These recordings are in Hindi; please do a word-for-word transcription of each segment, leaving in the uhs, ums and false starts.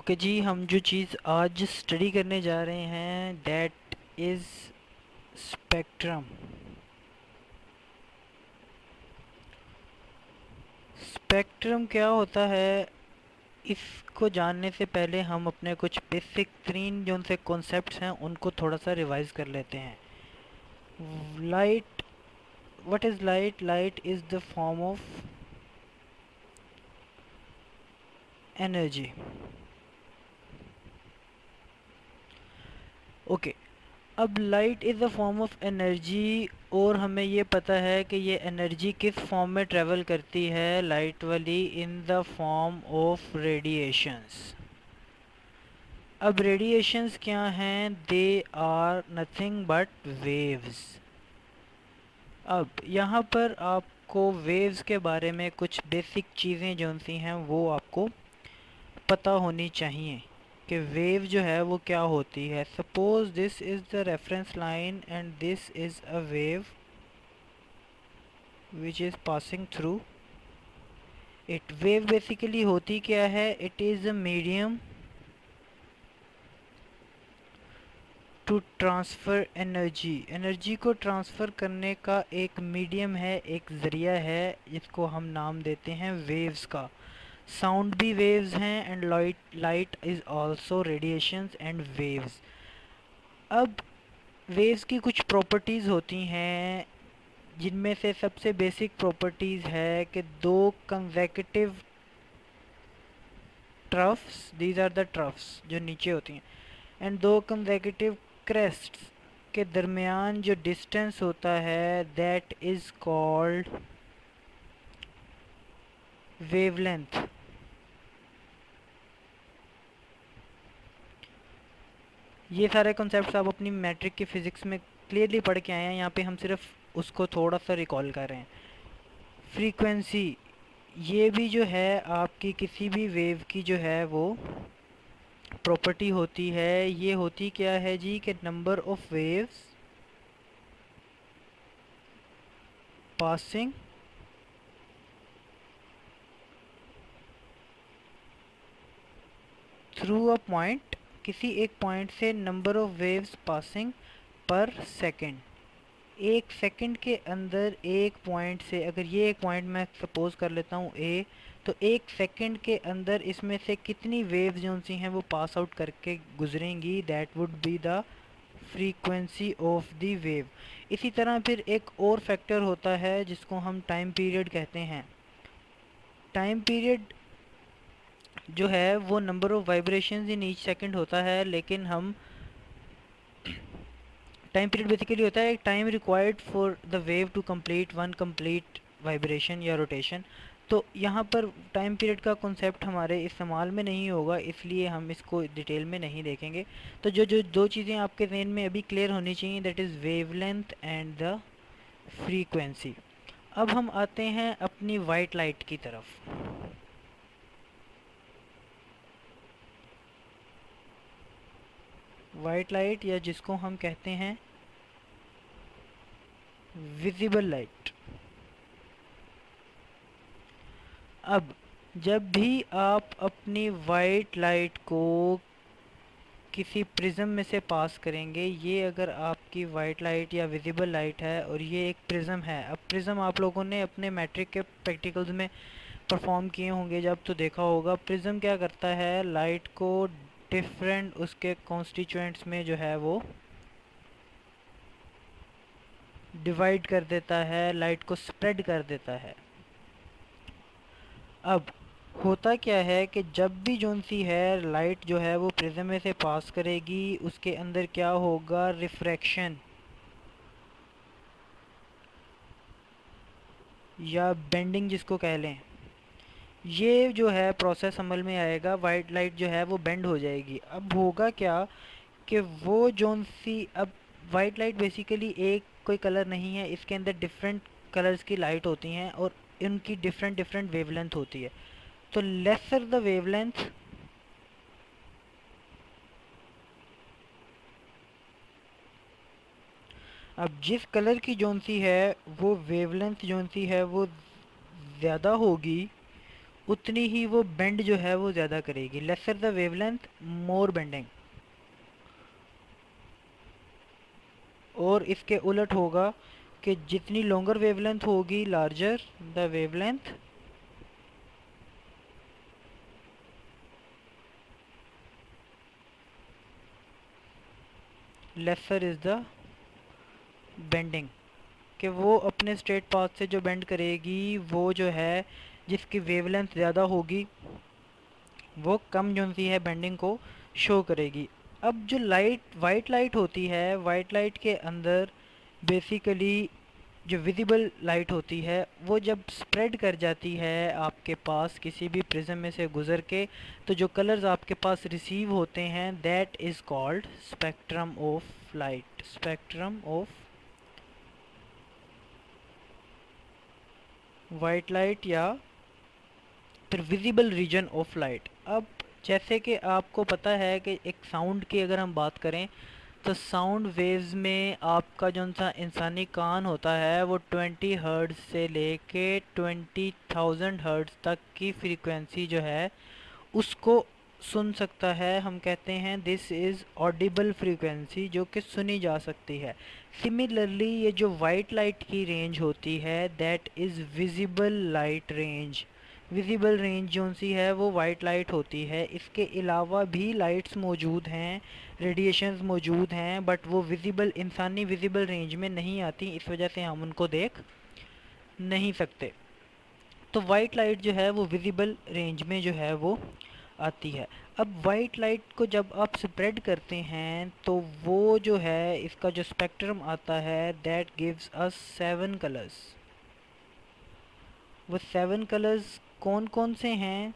ओके जी, हम जो चीज़ आज स्टडी करने जा रहे हैं दैट इज़ स्पेक्ट्रम। स्पेक्ट्रम क्या होता है, इसको जानने से पहले हम अपने कुछ बेसिक तीन जो उनसे कॉन्सेप्ट्स हैं उनको थोड़ा सा रिवाइज कर लेते हैं। Light, what is light? Light is the form of energy. Okay, अब light is a form of energy और हमें ये पता है कि ये एनर्जी किस फॉर्म में ट्रेवल करती है, लाइट वाली, in the form of radiations. अब रेडिएशंस क्या हैं? They are nothing but waves. अब यहाँ पर आपको वेव्स के बारे में कुछ बेसिक चीज़ें जो सी हैं वो आपको पता होनी चाहिए कि वेव जो है वो क्या होती है। Suppose this is the reference line and this is a wave which is passing through it. Wave basically होती क्या है? It is a medium to transfer energy. Energy को ट्रांसफ़र करने का एक मीडियम है, एक ज़रिया है, जिसको हम नाम देते हैं वेव्स का। साउंड भी वेव्स हैं and light light is also radiations and waves. अब वेव्स की कुछ प्रॉपर्टीज़ होती हैं जिनमें से सबसे बेसिक प्रॉपर्टीज़ है कि दो consecutive troughs, these are the troughs जो नीचे होती हैं, एंड दो कंसेक्यूटिव क्रेस्ट्स के दरमियान जो डिस्टेंस होता है दैट इज़ कॉल्ड वेवलेंथ। ये सारे कॉन्सेप्ट्स आप अपनी मैट्रिक की फ़िज़िक्स में क्लियरली पढ़ के आए हैं, यहाँ पे हम सिर्फ उसको थोड़ा सा रिकॉल कर रहे हैं। फ्रीक्वेंसी, ये भी जो है आपकी किसी भी वेव की जो है वो प्रॉपर्टी होती है। ये होती क्या है जी कि number of waves passing through a point, किसी एक पॉइंट से number of waves passing per second. एक सेकंड के अंदर एक पॉइंट से, अगर ये एक पॉइंट मैं सपोज कर लेता हूँ ए, तो एक सेकंड के अंदर इसमें से कितनी वेव्स जो सी हैं वो पास आउट करके गुजरेंगी, that would be the frequency of the wave. इसी तरह फिर एक और फैक्टर होता है जिसको हम टाइम पीरियड कहते हैं। टाइम पीरियड जो है वो number of vibrations in each second होता है, लेकिन हम टाइम पीरियड बेसिकली होता है time required for the wave to complete one complete vibration या रोटेशन। तो यहाँ पर टाइम पीरियड का कॉन्सेप्ट हमारे इस्तेमाल में नहीं होगा, इसलिए हम इसको डिटेल में नहीं देखेंगे। तो जो जो दो चीज़ें आपके जहन में अभी क्लियर होनी चाहिए, that is wavelength and the frequency. अब हम आते हैं अपनी वाइट लाइट की तरफ। वाइट लाइट, या जिसको हम कहते हैं विजिबल लाइट। अब जब भी आप अपनी वाइट लाइट को किसी प्रिज्म में से पास करेंगे, ये अगर आपकी वाइट लाइट या विजिबल लाइट है और ये एक प्रिज्म है। अब प्रिज्म आप लोगों ने अपने मैट्रिक के प्रैक्टिकल्स में परफॉर्म किए होंगे जब, तो देखा होगा प्रिज्म क्या करता है, लाइट को डिफरेंट उसके कॉन्स्टिट्यूएंट्स में जो है वो डिवाइड कर देता है, लाइट को स्प्रेड कर देता है। अब होता क्या है कि जब भी जोन सी है लाइट जो है वो प्रिज्म में से पास करेगी, उसके अंदर क्या होगा, रिफ्रैक्शन या बेंडिंग जिसको कह लें, ये जो है प्रोसेस अमल में आएगा। वाइट लाइट जो है वो बेंड हो जाएगी। अब होगा क्या कि वो जोन सी, अब वाइट लाइट बेसिकली एक कोई कलर नहीं है, इसके अंदर डिफरेंट कलर्स की लाइट होती हैं और इनकी डिफरेंट डिफरेंट वेवलेंथ होती है। तो लेसर द वेवलेंथ, अब जिस कलर की जोन सी है वो वेवलेंथ जोन सी है वो ज़्यादा होगी, उतनी ही वो बेंड जो है वो ज़्यादा करेगी। Lesser the wavelength more bending. और इसके उलट होगा कि जितनी लॉन्गर वेवलेंथ होगी, larger the wavelength, lesser is the bending. कि वो अपने स्ट्रेट पाथ से जो बेंड करेगी वो जो है जिसकी वेवलेंथ ज़्यादा होगी वो कम जो सी है बेंडिंग को शो करेगी। अब जो लाइट वाइट लाइट होती है, वाइट लाइट के अंदर बेसिकली जो विजिबल लाइट होती है वो जब स्प्रेड कर जाती है आपके पास किसी भी प्रिज्म में से गुजर के, तो जो कलर्स आपके पास रिसीव होते हैं that is called spectrum of light. Spectrum of white light या फिर विजिबल रीजन ऑफ लाइट। अब जैसे कि आपको पता है कि एक साउंड की अगर हम बात करें तो साउंड वेव्स में आपका जो सा इंसानी कान होता है वो ट्वेंटी हर्ट्ज़ से लेके ट्वेंटी थाउजेंड हर्ट्ज़ तक की फ्रीक्वेंसी जो है उसको सुन सकता है। हम कहते हैं दिस इज़ ऑडिबल फ्रीक्वेंसी, जो कि सुनी जा सकती है। सिमिलरली ये जो वाइट लाइट की रेंज होती है that is visible light range. Visible range जो सी है वो वाइट लाइट होती है। इसके अलावा भी लाइट्स मौजूद हैं, रेडिएशंस मौजूद हैं, बट वो विजिबल इंसानी विजिबल रेंज में नहीं आती, इस वजह से हम उनको देख नहीं सकते। तो वाइट लाइट जो है वो विजिबल रेंज में जो है वो आती है। अब वाइट लाइट को जब आप स्प्रेड करते हैं तो वो जो है इसका जो स्पेक्ट्रम आता है that gives us seven colours. वो सेवन कलर्स कौन कौन से हैं?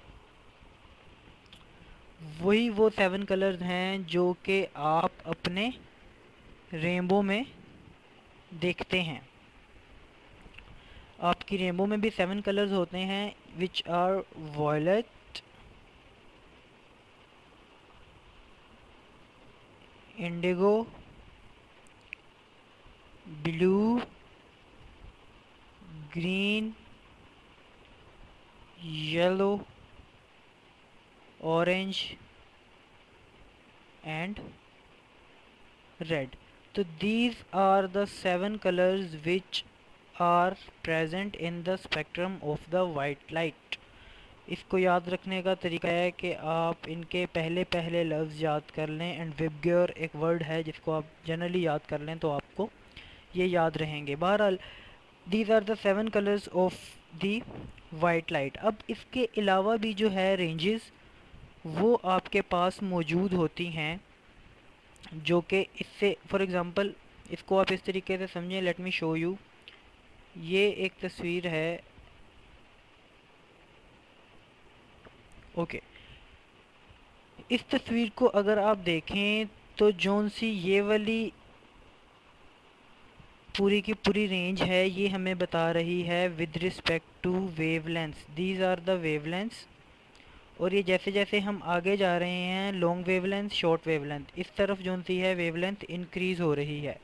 वही वो सेवन कलर्स हैं जो कि आप अपने रेनबो में देखते हैं। आपकी रेनबो में भी सेवन कलर्स होते हैं which are violet, indigo, blue, green, yellow, orange and red. तो these are the seven colors which are present in the spectrum of the white light। इसको याद रखने का तरीका है कि आप इनके पहले पहले लफ्ज़ याद कर लें, एंड विबग्योर एक वर्ड है जिसको आप जनरली याद कर लें तो आपको ये याद रहेंगे। बहरहाल these are the seven colors of the white light। अब इसके अलावा भी जो है रेंजेस वो आपके पास मौजूद होती हैं जो कि इससे फॉर एग्ज़ाम्पल इसको आप इस तरीके से समझें। Let me show you. ये एक तस्वीर है, ओके। इस तस्वीर को अगर आप देखें तो जोन सी ये वाली पूरी की पूरी रेंज है ये हमें बता रही है with respect to wavelengths. These are the wavelengths. और ये जैसे जैसे हम आगे जा रहे हैं लॉन्ग वेवलेंथ, शॉर्ट वेवलेंथ, इस तरफ जो सी है वेवलेंथ इंक्रीज़ हो रही है।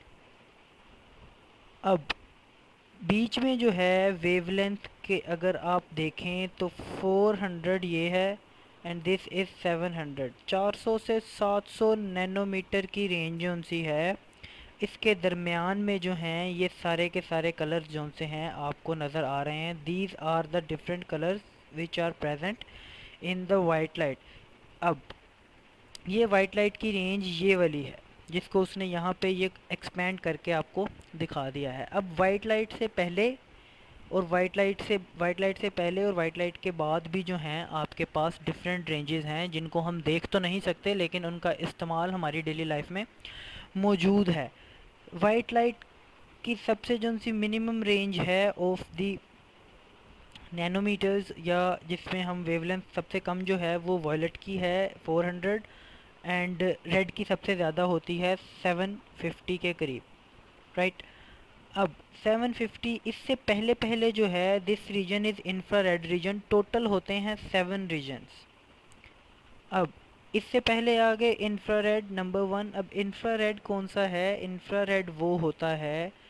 अब बीच में जो है वेवलेंथ के अगर आप देखें तो फोर हंड्रेड ये है and this is seven hundred. चार सौ से सात सौ नैनोमीटर की रेंज जो सी है इसके दरमियान में जो हैं ये सारे के सारे कलर्स जो से हैं आपको नज़र आ रहे हैं। These are the different colours which are present in the white light. अब ये वाइट लाइट की रेंज ये वाली है जिसको उसने यहाँ पे ये एक्सपेंड करके आपको दिखा दिया है। अब वाइट लाइट से पहले और वाइट लाइट से वाइट लाइट से पहले और वाइट लाइट के बाद भी जो हैं आपके पास डिफरेंट रेंजेस हैं जिनको हम देख तो नहीं सकते लेकिन उनका इस्तेमाल हमारी डेली लाइफ में मौजूद है। वाइट लाइट की सबसे जो सी मिनिमम रेंज है ऑफ दी नैनोमीटर्स, या जिसमें हम वेवलेंथ सबसे कम जो है वो वॉयलेट की है फोर हंड्रेड, एंड रेड की सबसे ज़्यादा होती है सेवन फिफ्टी के करीब, राइट। अब सेवन फिफ्टी इससे पहले पहले जो है this region is infrared region. Total होते हैं सेवन रीजन्स। अब इससे पहले आ गए इंफ्रारेड नंबर वन। अब इंफ्रारेड कौन सा है? इंफ्रारेड वो होता है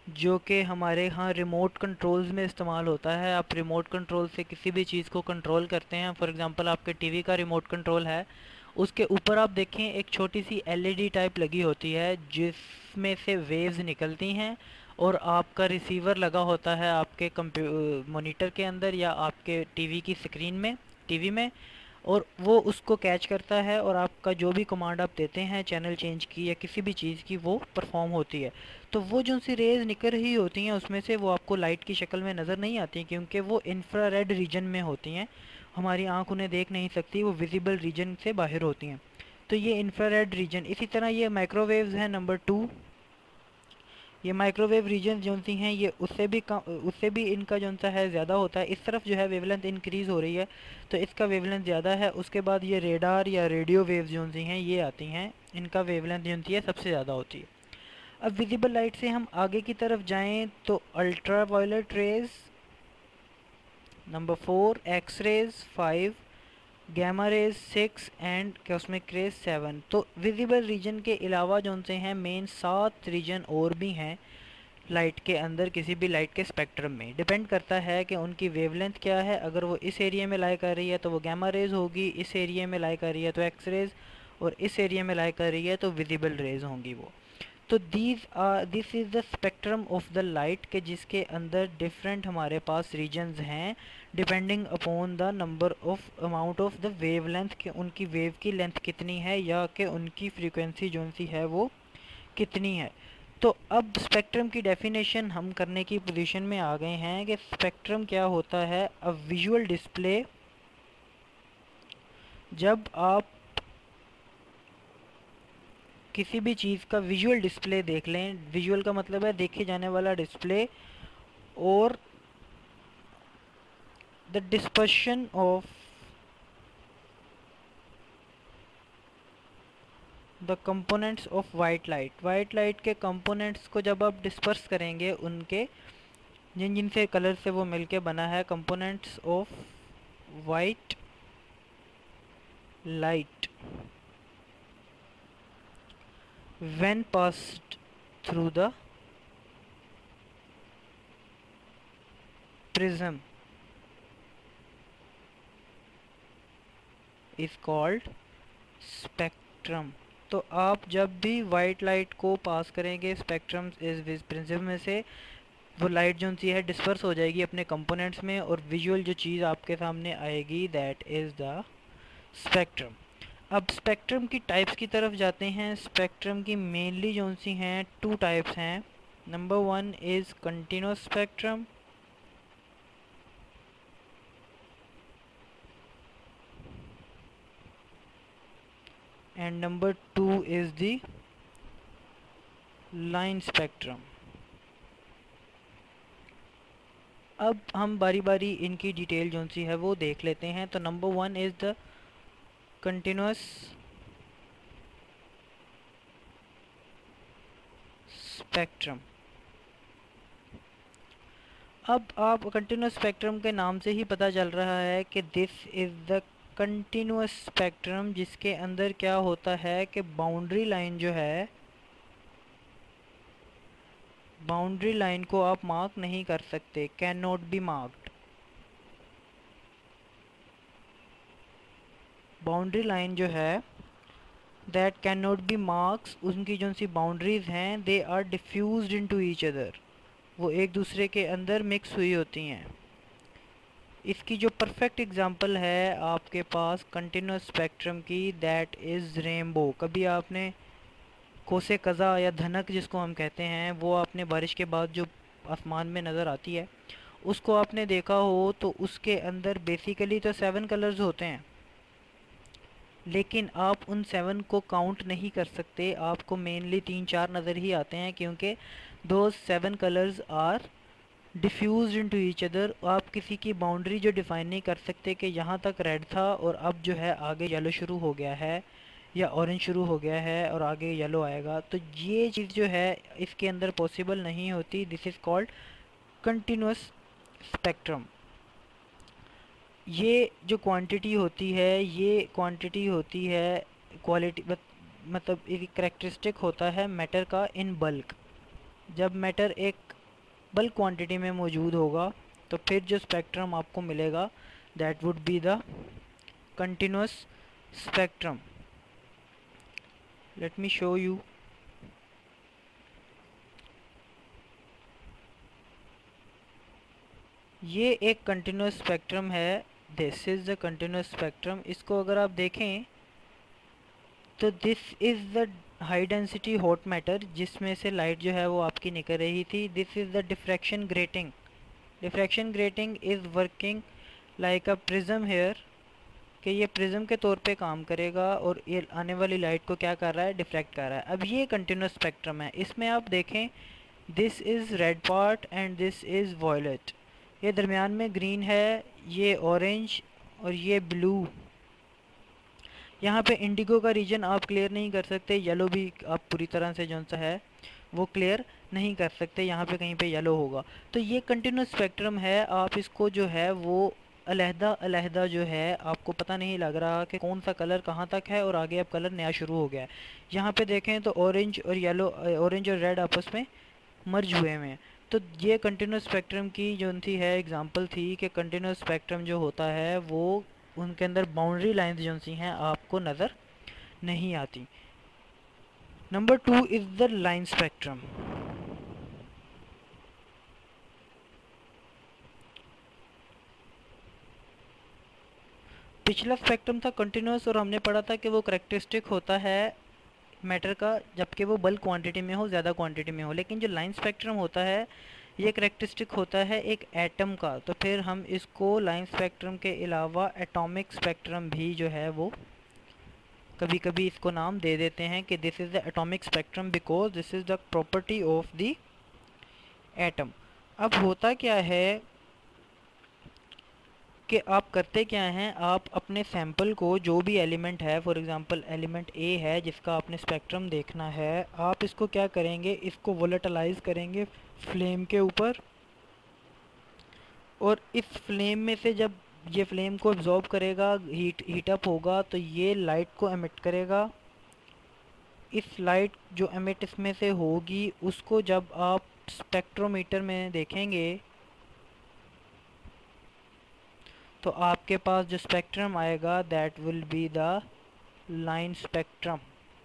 जो कि हमारे यहाँ रिमोट कंट्रोल्स में इस्तेमाल होता है। आप रिमोट कंट्रोल से किसी भी चीज़ को कंट्रोल करते हैं। फॉर एग्ज़ाम्पल आपके टीवी का रिमोट कंट्रोल है, उसके ऊपर आप देखें एक छोटी सी एलईडी टाइप लगी होती है जिसमें से वेव्स निकलती हैं, और आपका रिसीवर लगा होता है आपके कंप्यू मॉनिटर के अंदर या आपके टीवी की स्क्रीन में, टीवी में, और वो उसको कैच करता है और आपका जो भी कमांड आप देते हैं चैनल चेंज की या किसी भी चीज़ की, वो परफॉर्म होती है। तो वो जो सी रेज़ निकल रही होती हैं उसमें से वो आपको लाइट की शक्ल में नज़र नहीं आती, क्योंकि वो इंफ्रारेड रीजन में होती हैं। हमारी आंख उन्हें देख नहीं सकती, वो विजिबल रीजन से बाहर होती हैं। तो ये इंफ्रारेड रीजन। इसी तरह ये माइक्रोवेव्स हैं नंबर टू। ये माइक्रोवेव रीजन जो सी हैं ये उससे भी कम, उससे भी इनका जो सा है ज़्यादा होता है। इस तरफ जो है वेवलेंथ इंक्रीज़ हो रही है तो इसका वेवलेंथ ज़्यादा है। उसके बाद ये रेडार या रेडियो वेव्स जो सी हैं ये आती हैं, इनका वेवलेंथ जो सी है सबसे ज़्यादा होती है। अब विजिबल लाइट से हम आगे की तरफ जाएं तो ultraviolet rays number four, X rays five, gamma rays six and cosmic rays seven. तो विजिबल रीजन के अलावा जो से हैं मेन सात रीजन और भी हैं लाइट के अंदर, किसी भी लाइट के स्पेक्ट्रम में। डिपेंड करता है कि उनकी वेवलेंथ क्या है। अगर वो इस एरिया में लाई कर रही है तो वो गैमा रेज होगी, इस एरिया में लाई कर रही है तो एक्स रेज, और इस एरिया में लाई कर रही है तो विजिबल रेज होंगी वो। तो these are this is the spectrum of the light के जिसके अंदर डिफरेंट हमारे पास रीजन्स हैं depending upon the number of amount of the wavelength, के उनकी वेव की लेंथ कितनी है या कि उनकी फ्रीक्वेंसी जो सी है वो कितनी है। तो अब स्पेक्ट्रम की डेफिनेशन हम करने की पोजीशन में आ गए हैं कि स्पेक्ट्रम क्या होता है। अ विजुअल डिस्प्ले, जब आप किसी भी चीज़ का विजुअल डिस्प्ले देख लें, विजुअल का मतलब है देखे जाने वाला डिस्प्ले, और the dispersion of the components of white light, white light के कंपोनेंट्स को जब आप डिस्पर्स करेंगे, उनके जिन जिन से कलर से वो मिलके बना है, components of white light when passed through the prism is called spectrum। तो आप जब भी वाइट लाइट को पास करेंगे स्पेक्ट्रम इस प्रिज्म में से, वो लाइट जो सी है डिस्पर्स हो जाएगी अपने कंपोनेंट्स में, और विजुअल जो चीज़ आपके सामने आएगी दैट इज़ द स्पेक्ट्रम। अब स्पेक्ट्रम की टाइप्स की तरफ जाते हैं। स्पेक्ट्रम की मेनली जो सी हैं टू टाइप्स हैं। Number one is continuous spectrum, and number two is the line spectrum. अब हम बारी बारी इनकी डिटेल जो सी है वो देख लेते हैं। तो number one is the continuous spectrum. अब आप कंटिन्यूस स्पेक्ट्रम के नाम से ही पता चल रहा है कि this is the continuous spectrum, जिसके अंदर क्या होता है कि बाउंड्री लाइन जो है, बाउंड्री लाइन को आप मार्क नहीं कर सकते, can not be marked. Boundary line जो है that can not be marks, उनकी जो सी बाउंड्रीज हैं they are diffused into each other, वो एक दूसरे के अंदर मिक्स हुई होती हैं। इसकी जो परफेक्ट एग्जांपल है आपके पास कंटिन्यूस स्पेक्ट्रम की, दैट इज़ रेनबो। कभी आपने कोसे कज़ा या धनक जिसको हम कहते हैं, वो आपने बारिश के बाद जो आसमान में नज़र आती है उसको आपने देखा हो, तो उसके अंदर बेसिकली तो सेवन कलर्स होते हैं, लेकिन आप उन सेवन को काउंट नहीं कर सकते। आपको मेनली तीन चार नज़र ही आते हैं, क्योंकि दो seven colours are diffuse into each other. आप किसी की बाउंड्री जो डिफाइन नहीं कर सकते कि यहाँ तक रेड था और अब जो है आगे येलो शुरू हो गया है या ऑरेंज शुरू हो गया है और आगे येलो आएगा। तो ये चीज़ जो है इसके अंदर पॉसिबल नहीं होती। This is called continuous spectrum. ये जो क्वांटिटी होती है, ये क्वांटिटी होती है क्वालिटी, मतलब एक करेक्टरिस्टिक होता है मैटर का इन बल्क। जब मैटर एक बल्क क्वांटिटी में मौजूद होगा, तो फिर जो स्पेक्ट्रम आपको मिलेगा that would be the continuous spectrum. Let me show you. ये एक कंटिन्यूस स्पेक्ट्रम है, this is the continuous spectrum. इसको अगर आप देखें तो this is the high density hot matter जिसमें से लाइट जो है वो आपकी निकल रही थी। This is the diffraction grating. Diffraction grating is working like a prism here, कि ये प्रिज्म के तौर पे काम करेगा और ये आने वाली लाइट को क्या कर रहा है, डिफ्रैक्ट कर रहा है। अब ये कंटिन्यूस स्पेक्ट्रम है, इसमें आप देखें this is red part and this is violet, ये दरमियान में ग्रीन है, ये ऑरेंज और ये ब्लू। यहाँ पे इंडिगो का रीजन आप क्लियर नहीं कर सकते, येलो भी आप पूरी तरह से जो सा है वो क्लियर नहीं कर सकते, यहाँ पे कहीं पे येलो होगा। तो ये कंटिन्यूस स्पेक्ट्रम है, आप इसको जो है वो अलहदा अलहदा जो है आपको पता नहीं लग रहा कि कौन सा कलर कहाँ तक है और आगे अब कलर नया शुरू हो गया है। यहाँ पे देखें तो ऑरेंज और येलो, ऑरेंज और रेड आपस में मर्ज हुए हुए हैं। तो ये कंटिन्यूस स्पेक्ट्रम की जो थी है एग्जांपल थी कि कंटिन्यूस स्पेक्ट्रम जो होता है वो उनके अंदर बाउंड्री लाइंस जो सी हैं आपको नज़र नहीं आती। Number two is the line spectrum. पिछला स्पेक्ट्रम था कंटिन्यूस और हमने पढ़ा था कि वो करेक्टरिस्टिक होता है मैटर का जबकि वो बल्क क्वांटिटी में हो, ज़्यादा क्वांटिटी में हो। लेकिन जो लाइन स्पेक्ट्रम होता है ये करेक्टरिस्टिक होता है एक एटम का। तो फिर हम इसको लाइन स्पेक्ट्रम के अलावा एटॉमिक स्पेक्ट्रम भी जो है वो कभी कभी इसको नाम दे देते हैं कि this is the atomic spectrum because this is the property of the atom. अब होता क्या है कि आप करते क्या हैं, आप अपने सैंपल को जो भी एलिमेंट है, फॉर एग्जांपल एलिमेंट ए है जिसका आपने स्पेक्ट्रम देखना है, आप इसको क्या करेंगे, इसको वोलेटिलाइज करेंगे फ्लेम के ऊपर और इस फ्लेम में से जब ये फ्लेम को एब्जॉर्ब करेगा, हीट हीट अप होगा तो ये लाइट को एमिट करेगा। इस लाइट जो एमिट इसमें से होगी उसको जब आप स्पेक्ट्रोमीटर में देखेंगे तो आपके पास जो स्पेक्ट्रम आएगा that will be the line spectrum.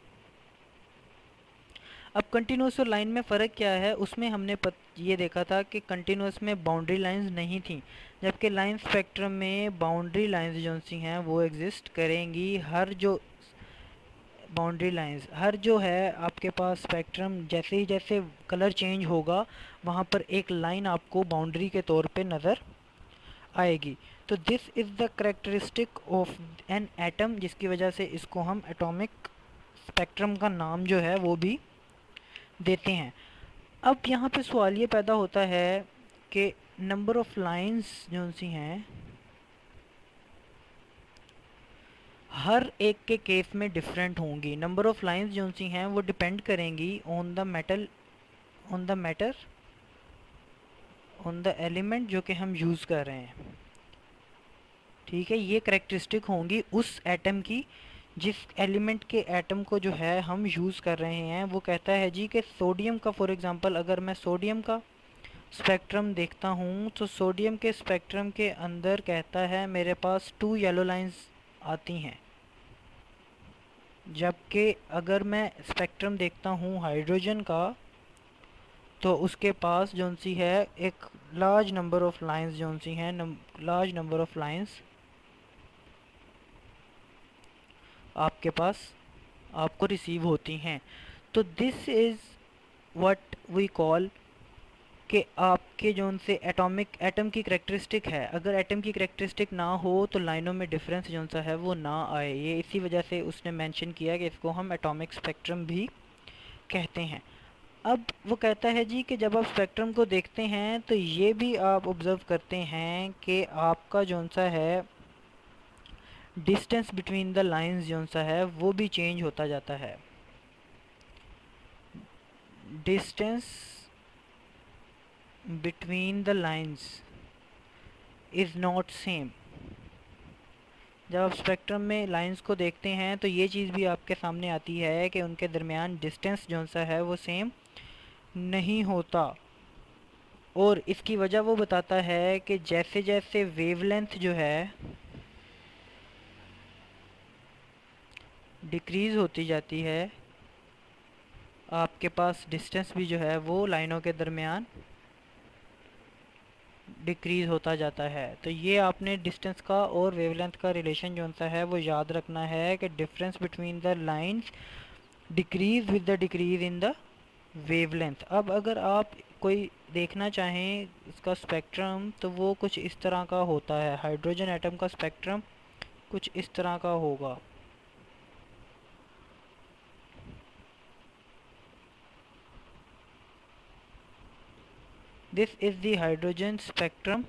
अब कंटिन्यूस और लाइन में फ़र्क क्या है, उसमें हमने पत, ये देखा था कि कंटिन्यूस में बाउंड्री लाइंस नहीं थी जबकि लाइन स्पेक्ट्रम में बाउंड्री लाइंस जो सी हैं वो एग्जिस्ट करेंगी। हर जो बाउंड्री लाइंस हर जो है आपके पास स्पेक्ट्रम जैसे ही जैसे कलर चेंज होगा वहाँ पर एक लाइन आपको बाउंड्री के तौर पे नज़र आएगी। तो this is the characteristic of an atom जिसकी वजह से इसको हम एटॉमिक स्पेक्ट्रम का नाम जो है वो भी देते हैं। अब यहाँ पे सवाल ये पैदा होता है कि नंबर ऑफ लाइंस जो सी हैं हर एक के केस में डिफरेंट होंगी। नंबर ऑफ लाइंस जो सी हैं वो डिपेंड करेंगी on the metal on the matter on the element जो कि हम यूज़ कर रहे हैं। ठीक है, ये करेक्टरिस्टिक होंगी उस एटम की जिस एलिमेंट के एटम को जो है हम यूज़ कर रहे हैं। वो कहता है जी कि सोडियम का फॉर एग्जांपल अगर मैं सोडियम का स्पेक्ट्रम देखता हूँ तो सोडियम के स्पेक्ट्रम के अंदर कहता है मेरे पास टू येलो लाइंस आती हैं, जबकि अगर मैं स्पेक्ट्रम देखता हूँ हाइड्रोजन का तो उसके पास जो सी है एक लार्ज नंबर ऑफ लाइंस जो सी हैं लार्ज नंबर ऑफ लाइंस आपके पास आपको रिसीव होती हैं। तो this is what we call कि आपके जो उनसे एटॉमिक एटम की करेक्टरिस्टिक है। अगर एटम की करेक्टरिस्टिक ना हो तो लाइनों में डिफरेंस जो सा है वो ना आए। ये इसी वजह से उसने मेंशन किया कि इसको हम एटॉमिक स्पेक्ट्रम भी कहते हैं। अब वो कहता है जी कि जब आप स्पेक्ट्रम को देखते हैं तो ये भी आप ऑब्ज़र्व करते हैं कि आपका जो सा है डिस्टेंस बिटवीन द लाइंस जो सा है वो भी चेंज होता जाता है। Distance between the lines is not same. जब आप स्पेक्ट्रम में लाइंस को देखते हैं तो ये चीज़ भी आपके सामने आती है कि उनके दरमियान डिस्टेंस जो सा है वो सेम नहीं होता। और इसकी वजह वो बताता है कि जैसे जैसे वेवलेंथ जो है डिक्रीज़ होती जाती है, आपके पास डिस्टेंस भी जो है वो लाइनों के दरमियान डिक्रीज़ होता जाता है। तो ये आपने डिस्टेंस का और वेवलेंथ का रिलेशन जो सा है वो याद रखना है कि difference between the lines decrease with the decrease in the wavelength. अब अगर आप कोई देखना चाहें इसका स्पेक्ट्रम तो वो कुछ इस तरह का होता है। हाइड्रोजन एटम का स्पेक्ट्रम कुछ इस तरह का होगा। This is the hydrogen spectrum.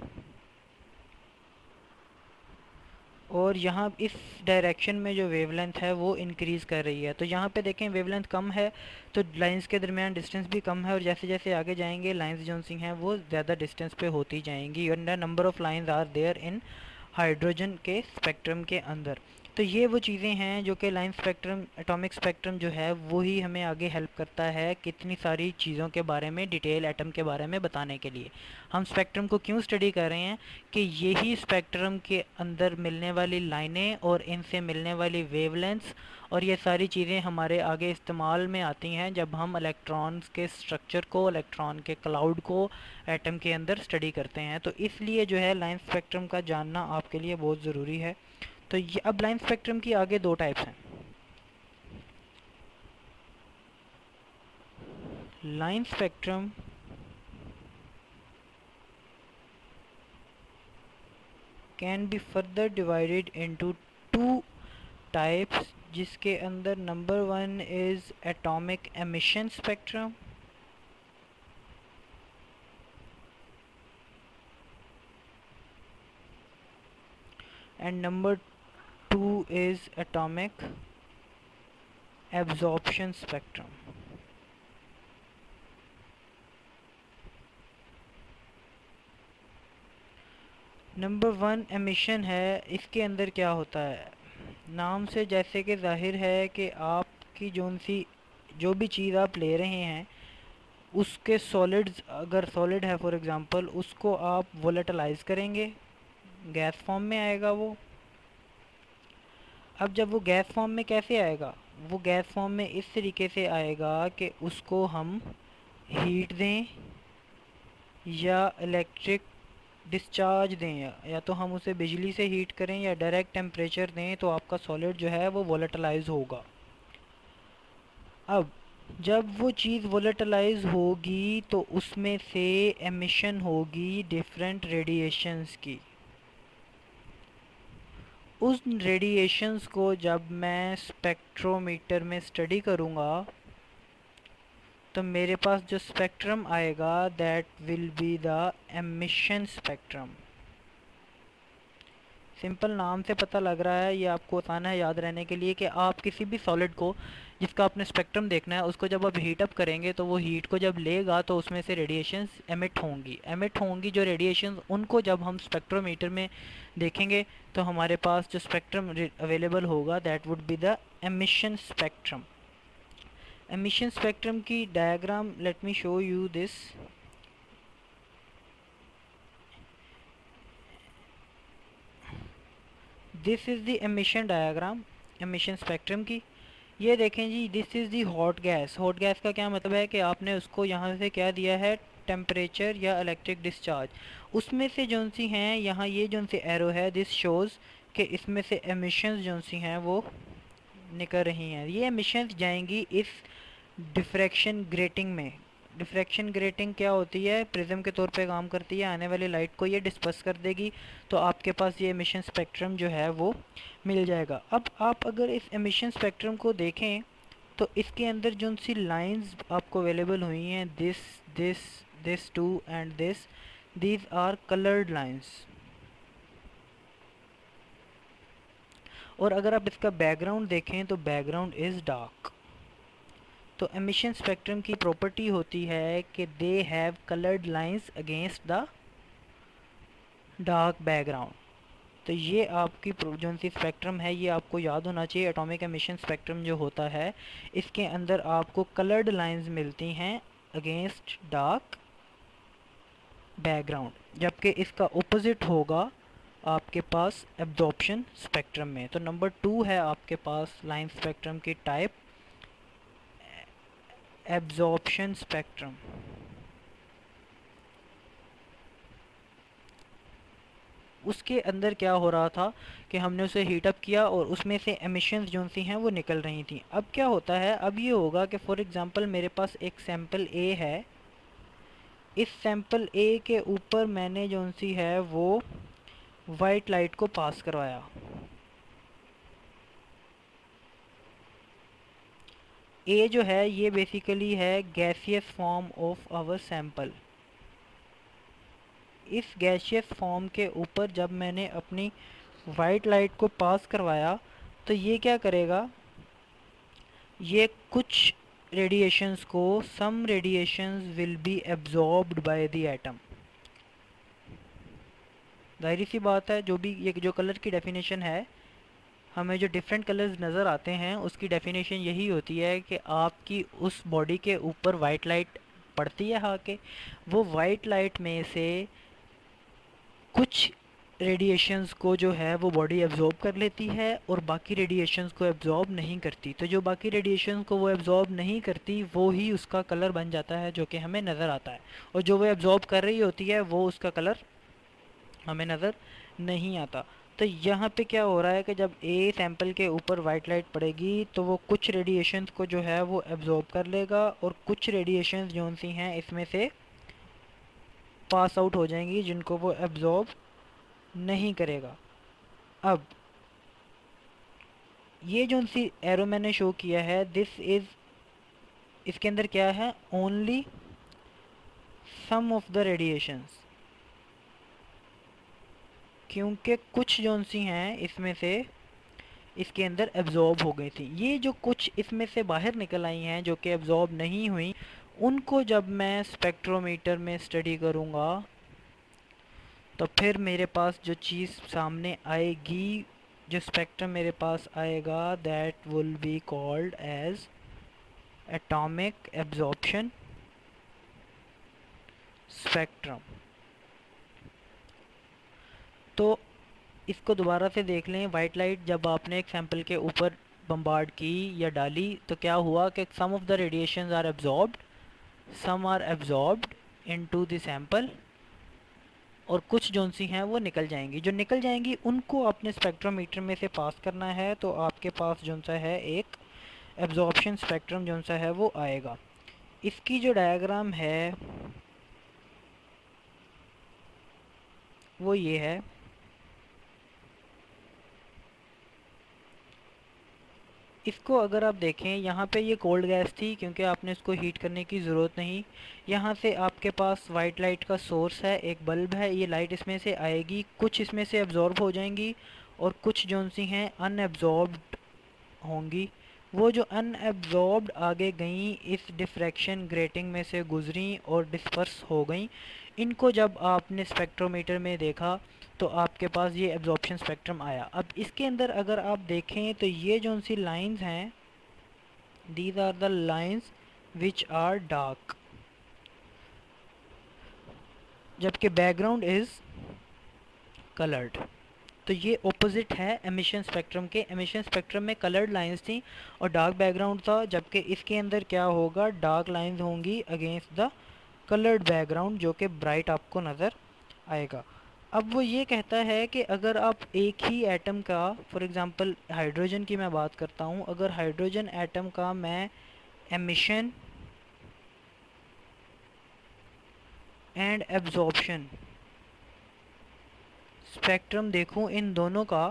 और यहाँ इस डायरेक्शन में जो वेवलेंथ है वो इंक्रीज़ कर रही है। तो यहाँ पे देखें वेवलेंथ कम है तो लाइंस के दरमियान डिस्टेंस भी कम है, और जैसे जैसे आगे जाएंगे लाइंस जो सी हैं वो ज़्यादा डिस्टेंस पे होती जाएंगी। और number of lines are there in hydrogen के स्पेक्ट्रम के अंदर। तो ये वो चीज़ें हैं जो कि लाइन स्पेक्ट्रम, एटॉमिक स्पेक्ट्रम जो है वो ही हमें आगे हेल्प करता है कितनी सारी चीज़ों के बारे में, डिटेल एटम के बारे में बताने के लिए। हम स्पेक्ट्रम को क्यों स्टडी कर रहे हैं कि यही स्पेक्ट्रम के अंदर मिलने वाली लाइनें और इनसे मिलने वाली वेवलेंथ्स और ये सारी चीज़ें हमारे आगे इस्तेमाल में आती हैं जब हम इलेक्ट्रॉन्स के स्ट्रक्चर को, इलेक्ट्रॉन के क्लाउड को एटम के अंदर स्टडी करते हैं। तो इसलिए जो है लाइन स्पेक्ट्रम का जानना आपके लिए बहुत ज़रूरी है। तो ये अब लाइन स्पेक्ट्रम की आगे दो टाइप्स हैं। Line spectrum can be further divided into two types, जिसके अंदर number one is atomic emission spectrum and number two is atomic absorption spectrum। Number one emission है। इसके अंदर क्या होता है, नाम से जैसे कि जाहिर है कि आपकी जोन सी जो भी चीज़ आप ले रहे हैं उसके सॉलिड्स, अगर सॉलिड है फॉर एग्जांपल, उसको आप वोलेटलाइज करेंगे, गैस फॉर्म में आएगा वो। अब जब वो गैस फॉर्म में कैसे आएगा, वो गैस फॉर्म में इस तरीके से आएगा कि उसको हम हीट दें या इलेक्ट्रिक डिस्चार्ज दें, या, या तो हम उसे बिजली से हीट करें या डायरेक्ट टेम्परेचर दें, तो आपका सॉलिड जो है वो वोलेटलाइज होगा। अब जब वो चीज़ वोलेटलाइज होगी तो उसमें से एमिशन होगी डिफरेंट रेडिएशंस की। उस रेडिएशंस को जब मैं स्पेक्ट्रोमीटर में स्टडी करूँगा तो मेरे पास जो स्पेक्ट्रम आएगा that will be the emission spectrum. Simple नाम से पता लग रहा है, ये आपको आसान है याद रहने के लिए, कि आप किसी भी सॉलिड को जिसका आपने स्पेक्ट्रम देखना है उसको जब आप हीट अप करेंगे तो वो हीट को जब लेगा तो उसमें से रेडिएशंस एमिट होंगी एमिट होंगी जो रेडिएशंस, उनको जब हम स्पेक्ट्रोमीटर में देखेंगे तो हमारे पास जो स्पेक्ट्रम अवेलेबल होगा that would be the emission spectrum. Emission spectrum की diagram, let me show you this. This is the emission diagram emission spectrum की। ये देखें जी, this is the hot gas. Hot gas का क्या मतलब है कि आपने उसको यहाँ से क्या दिया है, टेम्परेचर या इलेक्ट्रिक डिस्चार्ज। उसमें से जौन सी हैं, यहाँ ये जौन सी एरो है, दिस शोज़ कि इसमें से एमिशंस जौन सी हैं वो निकल रही हैं। ये एमिशंस जाएंगी इस डिफ्रैक्शन ग्रेटिंग में। डिफ्रैक्शन ग्रेटिंग क्या होती है, प्रिज्म के तौर पे काम करती है, आने वाली लाइट को ये डिस्पर्स कर देगी, तो आपके पास ये एमिशन स्पेक्ट्रम जो है वो मिल जाएगा। अब आप अगर इस एमिशन स्पेक्ट्रम को देखें तो इसके अंदर जो सी लाइंस आपको अवेलेबल हुई हैं, this this this too and this, these are coloured lines. और अगर आप इसका बैकग्राउंड देखें तो बैकग्राउंड इज़ डार्क। तो एमिशन स्पेक्ट्रम की प्रॉपर्टी होती है कि they have coloured lines against the dark background. तो ये आपकी जो सी स्पेक्ट्रम है ये आपको याद होना चाहिए। एटॉमिक एमिशन स्पेक्ट्रम जो होता है इसके अंदर आपको कलर्ड लाइंस मिलती हैं अगेंस्ट डार्क बैकग्राउंड, जबकि इसका ऑपोजिट होगा आपके पास एब्जॉर्प्शन स्पेक्ट्रम में। तो नंबर टू है आपके पास लाइन स्पेक्ट्रम की टाइप एब्जॉर्प्शन स्पेक्ट्रम। उसके अंदर क्या हो रहा था कि हमने उसे हीटअप किया और उसमें से एमिशंस जो सी हैं वो निकल रही थी। अब क्या होता है, अब ये होगा कि फॉर एग्जांपल मेरे पास एक सैंपल ए है, इस सैंपल ए के ऊपर मैंने जो सी है वो वाइट लाइट को पास करवाया। ए जो है ये बेसिकली है gaseous form of our sample. इस गैसियस फॉर्म के ऊपर जब मैंने अपनी वाइट लाइट को पास करवाया तो ये क्या करेगा, ये कुछ रेडिएशंस को, some radiations will be absorbed by the atom. जाहिर सी बात है, जो भी ये जो कलर की डेफिनेशन है, हमें जो डिफरेंट कलर्स नज़र आते हैं उसकी डेफिनेशन यही होती है कि आपकी उस बॉडी के ऊपर वाइट लाइट पड़ती है आके, वो वाइट लाइट में से कुछ रेडिएशंस को जो है वो बॉडी एब्जॉर्ब कर लेती है और बाकी रेडिएशंस को एब्जॉर्ब नहीं करती। तो जो बाकी रेडिएशंस को वो एब्जॉर्ब नहीं करती वो ही उसका कलर बन जाता है जो कि हमें नज़र आता है, और जो वो एब्जॉर्ब कर रही होती है वो उसका कलर हमें नज़र नहीं आता। तो यहाँ पे क्या हो रहा है कि जब ए सैंपल के ऊपर वाइट लाइट पड़ेगी तो वो कुछ रेडिएशंस को जो है वो एब्जॉर्ब कर लेगा और कुछ रेडिएशंस जो सी हैं इसमें से पास आउट हो जाएंगी जिनको वो एब्जॉर्ब नहीं करेगा। अब ये जो सी एरो मैंने शो किया है, दिस इज़, इसके अंदर क्या है, only some of the radiations, क्योंकि कुछ जो सी हैं इसमें से इसके अंदर एब्जॉर्ब हो गई थी। ये जो कुछ इसमें से बाहर निकल आई हैं जो कि एब्जॉर्ब नहीं हुई, उनको जब मैं स्पेक्ट्रोमीटर में स्टडी करूँगा तो फिर मेरे पास जो चीज़ सामने आएगी, जो स्पेक्ट्रम मेरे पास आएगा, that will be called as atomic absorption spectrum. तो इसको दोबारा से देख लें, वाइट लाइट जब आपने एक सैंपल के ऊपर बम्बार्ड की या डाली तो क्या हुआ कि some of the radiations are absorbed, some are absorbed into the sample, और कुछ जो सी हैं वो निकल जाएंगी। जो निकल जाएंगी उनको आपने स्पेक्ट्रोमीटर में से पास करना है, तो आपके पास जो सा है एक एब्जॉर्प्शन स्पेक्ट्रम जो सा है वो आएगा। इसकी जो डायग्राम है वो ये है। इसको अगर आप देखें, यहाँ पे ये कोल्ड गैस थी क्योंकि आपने इसको हीट करने की ज़रूरत नहीं। यहाँ से आपके पास वाइट लाइट का सोर्स है, एक बल्ब है, ये लाइट इसमें से आएगी, कुछ इसमें से एब्जॉर्ब हो जाएंगी और कुछ जो सी हैं अनएब्जॉर्ब्ड होंगी। वो जो अनएब्जॉर्ब्ड आगे गई इस डिफ्रैक्शन ग्रेटिंग में से गुजरी और डिस्पर्स हो गई। इनको जब आपने स्पेक्ट्रोमीटर में देखा तो आपके पास ये एब्जॉर्प्शन स्पेक्ट्रम आया। अब इसके अंदर अगर आप देखें तो ये जो सी लाइंस हैं, these are the lines which are dark, जबकि बैकग्राउंड इज़ कलर्ड। तो ये ऑपोजिट है एमिशन स्पेक्ट्रम के। एमिशन स्पेक्ट्रम में कलर्ड लाइंस थी और डार्क बैकग्राउंड था, जबकि इसके अंदर क्या होगा, डार्क लाइंस होंगी अगेंस्ट द कलर्ड बैकग्राउंड जो कि ब्राइट आपको नज़र आएगा। अब वो ये कहता है कि अगर आप एक ही एटम का, फॉर एग्ज़ाम्पल हाइड्रोजन की मैं बात करता हूँ, अगर हाइड्रोजन एटम का मैं एमिशन एंड एब्जॉर्प्शन स्पेक्ट्रम देखूं इन दोनों का,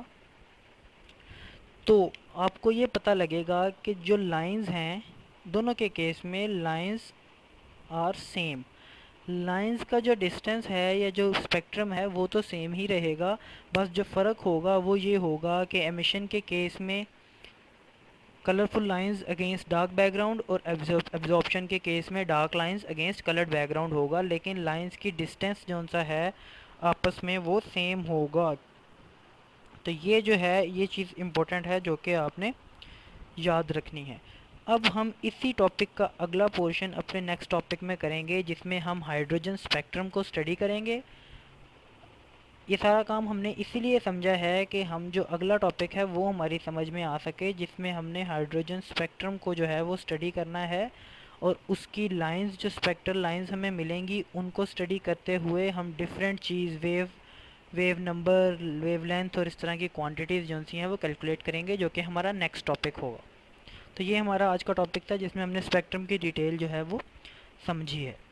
तो आपको ये पता लगेगा कि जो लाइंस हैं दोनों के केस में लाइंस आर सेम। लाइंस का जो डिस्टेंस है या जो स्पेक्ट्रम है वो तो सेम ही रहेगा, बस जो फ़र्क होगा वो ये होगा कि एमिशन के केस में colourful lines against dark background और एब्जॉर्प्शन के केस में dark lines against coloured background होगा, लेकिन लाइंस की डिस्टेंस जो सा है आपस में वो सेम होगा। तो ये जो है ये चीज़ इम्पोर्टेंट है जो कि आपने याद रखनी है। अब हम इसी टॉपिक का अगला पोर्शन अपने नेक्स्ट टॉपिक में करेंगे, जिसमें हम हाइड्रोजन स्पेक्ट्रम को स्टडी करेंगे। ये सारा काम हमने इसीलिए समझा है कि हम जो अगला टॉपिक है वो हमारी समझ में आ सके, जिसमें हमने हाइड्रोजन स्पेक्ट्रम को जो है वो स्टडी करना है, और उसकी लाइंस, जो स्पेक्ट्रल लाइंस हमें मिलेंगी, उनको स्टडी करते हुए हम डिफरेंट चीज़, वेव वेव नंबर, वेवलेंथ और इस तरह की क्वांटिटीज़ जो सी हैं वो कैलकुलेट करेंगे, जो कि हमारा नेक्स्ट टॉपिक होगा। तो ये हमारा आज का टॉपिक था, जिसमें हमने स्पेक्ट्रम की डिटेल जो है वो समझी है।